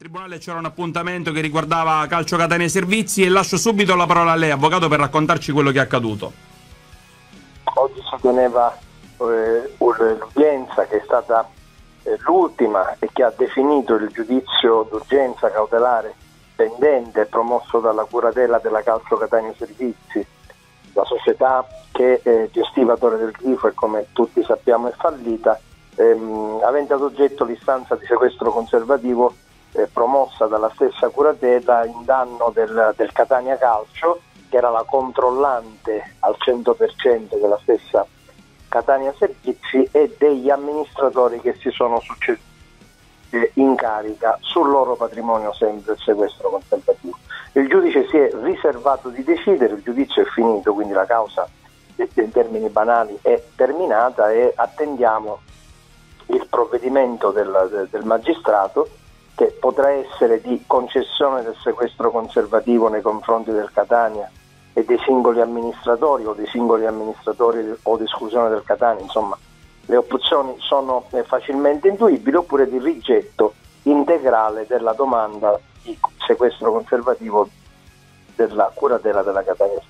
tribunale c'era un appuntamento che riguardava Calcio Catania Servizi e lascio subito la parola a lei, avvocato, per raccontarci quello che è accaduto. Oggi si teneva l'udienza che è stata l'ultima e che ha definito il giudizio d'urgenza cautelare pendente promosso dalla curatela della Calcio Catania Servizi, la società che gestiva Torre del Grifo e come tutti sappiamo è fallita, avente ad oggetto l'istanza di sequestro conservativo promossa dalla stessa curatela in danno del Catania Calcio, che era la controllante al 100% della stessa Catania Servizi, e degli amministratori che si sono succeduti in carica sul loro patrimonio, sempre il sequestro conservativo. Il giudice si è riservato di decidere, il giudizio è finito, quindi la causa in termini banali è terminata e attendiamo il provvedimento del magistrato, che potrà essere di concessione del sequestro conservativo nei confronti del Catania e dei singoli amministratori o di esclusione del Catania. Insomma, le opzioni sono facilmente intuibili, oppure di rigetto integrale della domanda di sequestro conservativo della curatela della Catania.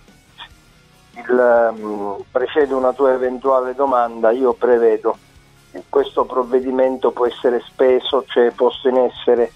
Precede una tua eventuale domanda. Io prevedo che questo provvedimento può essere speso, cioè posto in essere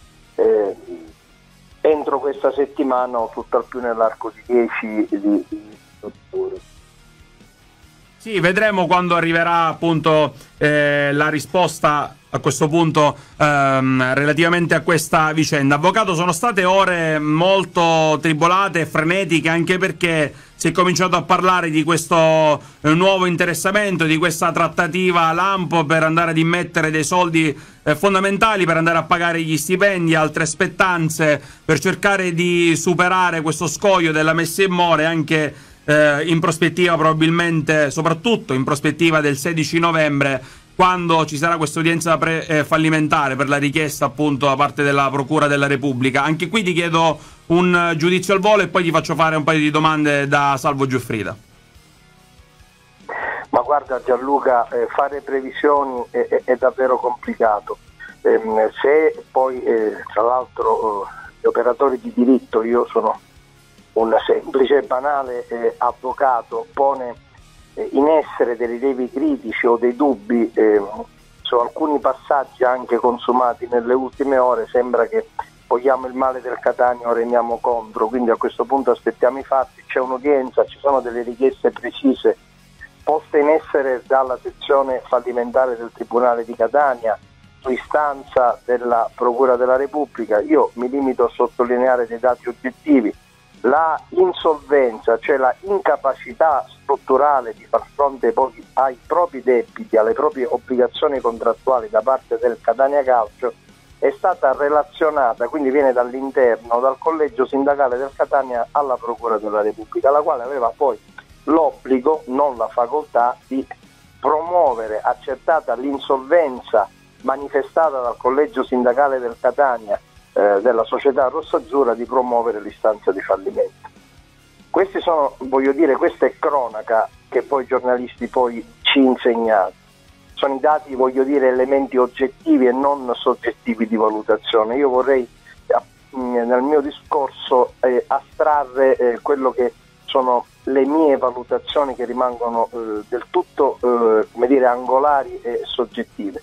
entro questa settimana o tutt'al più nell'arco di 10 ottobre. Sì, vedremo quando arriverà appunto la risposta a questo punto relativamente a questa vicenda. Avvocato, sono state ore molto tribolate e frenetiche, anche perché si è cominciato a parlare di questo nuovo interessamento, di questa trattativa lampo per andare ad immettere dei soldi fondamentali per andare a pagare gli stipendi, altre spettanze, per cercare di superare questo scoglio della messa in more, anche in prospettiva, probabilmente, soprattutto in prospettiva del 16 novembre, quando ci sarà questa udienza fallimentare per la richiesta appunto da parte della Procura della Repubblica. Anche qui ti chiedo un giudizio al volo e poi ti faccio fare un paio di domande da Salvo Giuffrida. Ma guarda Gianluca, fare previsioni è davvero complicato. Se poi, tra l'altro, gli operatori di diritto, io sono un semplice e banale avvocato, pone in essere dei rilievi critici o dei dubbi su alcuni passaggi anche consumati nelle ultime ore, sembra che vogliamo il male del Catania o remiamo contro. Quindi a questo punto aspettiamo i fatti, c'è un'udienza, ci sono delle richieste precise poste in essere dalla sezione fallimentare del Tribunale di Catania su istanza della Procura della Repubblica. Io mi limito a sottolineare dei dati oggettivi. La insolvenza, cioè la incapacità strutturale di far fronte ai propri debiti, alle proprie obbligazioni contrattuali da parte del Catania Calcio, è stata relazionata, quindi viene dall'interno, dal collegio sindacale del Catania alla Procura della Repubblica, la quale aveva poi l'obbligo, non la facoltà, di promuovere, accertata l'insolvenza manifestata dal collegio sindacale del Catania della società rossazzurra, di promuovere l'istanza di fallimento. Questi sono, questa è cronaca che poi i giornalisti poi ci insegnano. Sono i dati, elementi oggettivi e non soggettivi di valutazione. Io vorrei nel mio discorso astrarre quello che sono le mie valutazioni, che rimangono del tutto angolari e soggettive.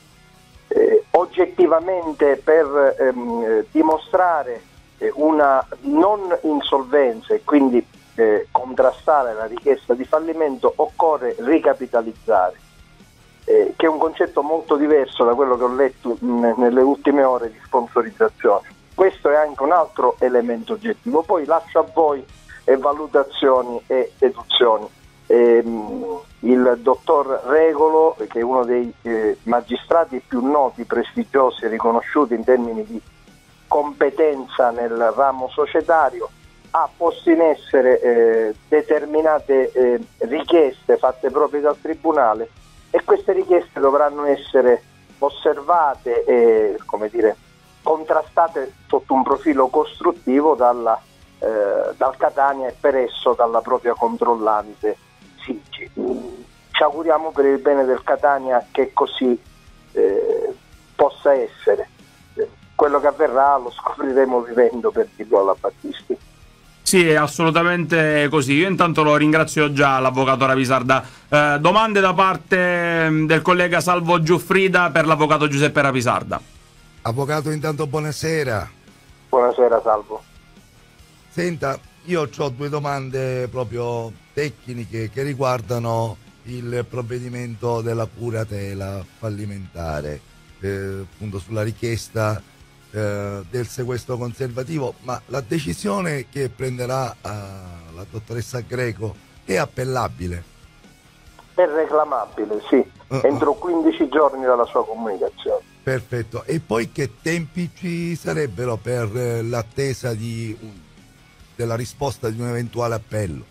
Oggettivamente, per dimostrare una non insolvenza e quindi contrastare la richiesta di fallimento, occorre ricapitalizzare, che è un concetto molto diverso da quello che ho letto nelle ultime ore di sponsorizzazione. Questo è anche un altro elemento oggettivo, poi lascio a voi valutazioni e deduzioni. Il dottor Regolo, che è uno dei magistrati più noti, prestigiosi e riconosciuti in termini di competenza nel ramo societario, ha posto in essere determinate richieste fatte proprie dal Tribunale, e queste richieste dovranno essere osservate e contrastate sotto un profilo costruttivo dal Catania e per esso dalla propria controllante Sigi. Ci auguriamo per il bene del Catania che così possa essere. quello che avverrà lo scopriremo vivendo per dirlo alla Battisti. Sì, è assolutamente così. Io intanto lo ringrazio già l'avvocato Rapisarda. Domande da parte del collega Salvo Giuffrida per l'avvocato Giuseppe Rapisarda. Avvocato, intanto buonasera. Buonasera Salvo. Senta, io ho due domande proprio tecniche che riguardano il provvedimento della curatela fallimentare, appunto sulla richiesta del sequestro conservativo, ma la decisione che prenderà la dottoressa Greco è appellabile? È reclamabile, sì, entro 15 giorni dalla sua comunicazione. Perfetto. E poi che tempi ci sarebbero per l'attesa della risposta di un eventuale appello?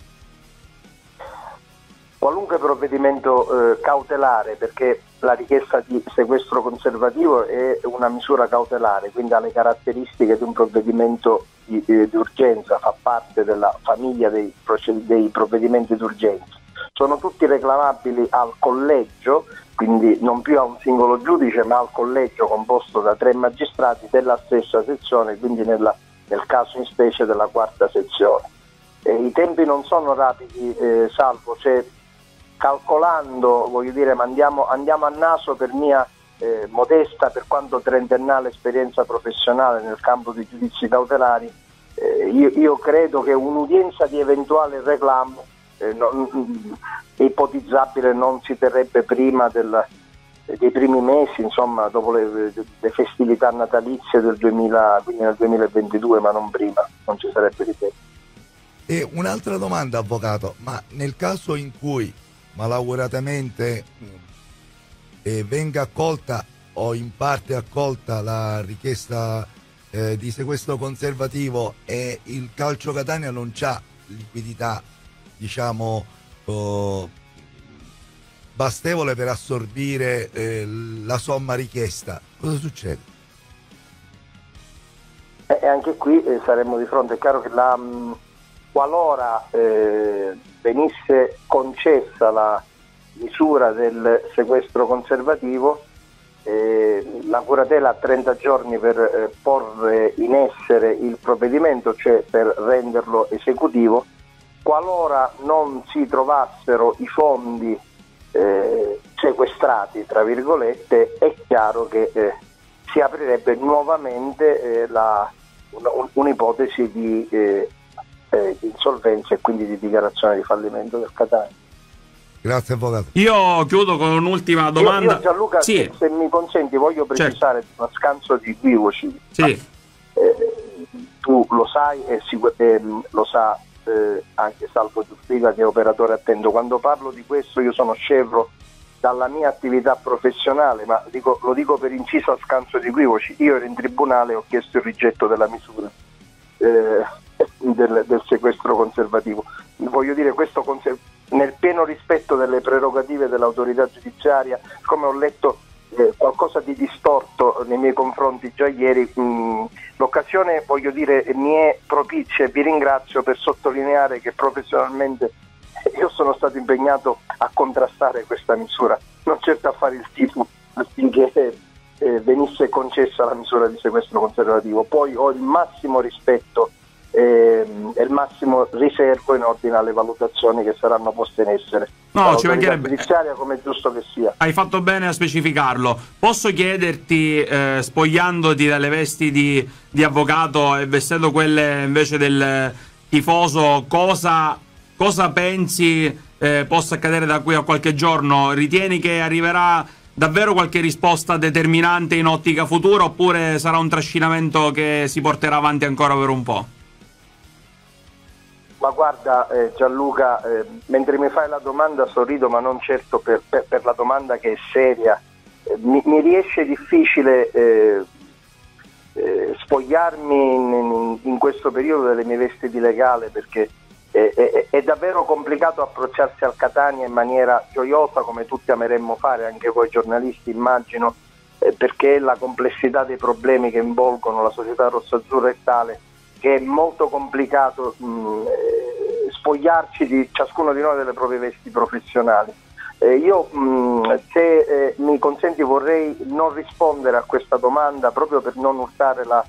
Qualunque provvedimento cautelare, perché la richiesta di sequestro conservativo è una misura cautelare, quindi ha le caratteristiche di un provvedimento di urgenza, fa parte della famiglia dei provvedimenti d'urgenza. Sono tutti reclamabili al collegio, quindi non più a un singolo giudice, ma al collegio composto da 3 magistrati della stessa sezione, quindi nel caso in specie della 4ª sezione. I tempi non sono rapidi, Salvo, calcolando, voglio dire, ma andiamo a naso per mia modesta, per quanto trentennale esperienza professionale nel campo dei giudizi cautelari, io credo che un'udienza di eventuale reclamo ipotizzabile non si terrebbe prima dei primi mesi, insomma, dopo le festività natalizie del 2000, quindi nel 2022, ma non prima, non ci sarebbe di tempo. E un'altra domanda, avvocato, ma nel caso in cui malauguratamente venga accolta o in parte accolta la richiesta di sequestro conservativo e il Calcio Catania non c'ha liquidità, diciamo, bastevole per assorbire la somma richiesta, cosa succede? E anche qui saremmo di fronte, è chiaro che qualora venisse concessa la misura del sequestro conservativo, la curatela ha 30 giorni per porre in essere il provvedimento, cioè per renderlo esecutivo. Qualora non si trovassero i fondi sequestrati, tra virgolette, è chiaro che si aprirebbe nuovamente un'ipotesi di insolvenza e quindi di dichiarazione di fallimento del Catania. Grazie, avvocato. Io chiudo con un'ultima domanda. Io Gianluca, sì. se mi consenti, voglio precisare uno scanso di equivoci. Sì. Tu lo sai e lo sa anche Salvo Giuffrida, che è operatore attento. Quando parlo di questo io sono scevro dalla mia attività professionale, ma lo dico per inciso a scanso di equivoci. Io ero in tribunale e ho chiesto il rigetto della misura del sequestro conservativo. Voglio dire, questo nel pieno rispetto delle prerogative dell'autorità giudiziaria. Come ho letto qualcosa di distorto nei miei confronti già ieri, l'occasione, voglio dire, mi è propizia e vi ringrazio per sottolineare che professionalmente io sono stato impegnato a contrastare questa misura, non certo a fare il tifo affinché venisse concessa la misura di sequestro conservativo. Poi ho il massimo rispetto e il massimo riservo in ordine alle valutazioni che saranno poste in essere. No, ci mancherebbe. Giudiziaria, come è giusto che sia. Hai fatto bene a specificarlo. Posso chiederti, spogliandoti dalle vesti di avvocato e vestendo quelle invece del tifoso, cosa pensi possa accadere da qui a qualche giorno? Ritieni che arriverà davvero qualche risposta determinante in ottica futura, oppure sarà un trascinamento che si porterà avanti ancora per un po'? Ma guarda Gianluca, mentre mi fai la domanda sorrido, ma non certo per la domanda, che è seria. Mi riesce difficile spogliarmi in questo periodo delle mie vesti di legale, perché è davvero complicato approcciarsi al Catania in maniera gioiosa, come tutti ameremmo fare, anche voi giornalisti immagino, perché la complessità dei problemi che involgono la società rossazzurra è tale che è molto complicato spogliarci di ciascuno di noi delle proprie vesti professionali. Io se mi consenti vorrei non rispondere a questa domanda proprio per non urtare la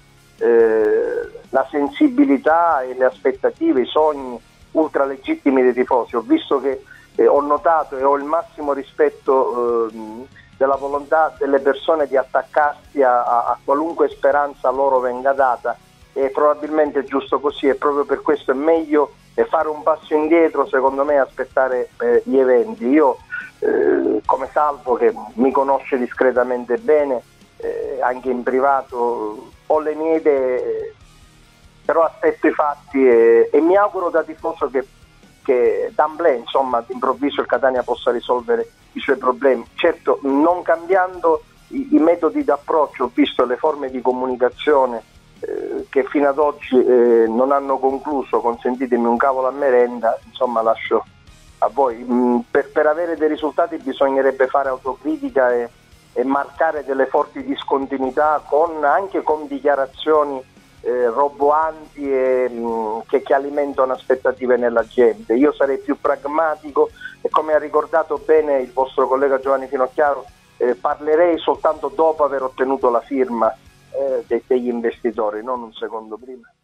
sensibilità e le aspettative, i sogni ultralegittimi dei tifosi. Ho visto che ho notato e ho il massimo rispetto della volontà delle persone di attaccarsi a qualunque speranza loro venga data, e probabilmente è giusto così, e proprio per questo è meglio fare un passo indietro, secondo me, e aspettare gli eventi. Io come Salvo, che mi conosce discretamente bene, anche in privato, ho le mie idee, però aspetto i fatti e mi auguro da tifoso che d'amblè, insomma, d'improvviso il Catania possa risolvere i suoi problemi, certo non cambiando i metodi d'approccio. Ho visto le forme di comunicazione che fino ad oggi non hanno concluso, consentitemi un cavolo a merenda, insomma lascio a voi. Per avere dei risultati bisognerebbe fare autocritica e marcare delle forti discontinuità anche con dichiarazioni roboanti che alimentano aspettative nella gente. Io sarei più pragmatico e, come ha ricordato bene il vostro collega Giovanni Finocchiaro, parlerei soltanto dopo aver ottenuto la firma degli investitori, non un secondo prima.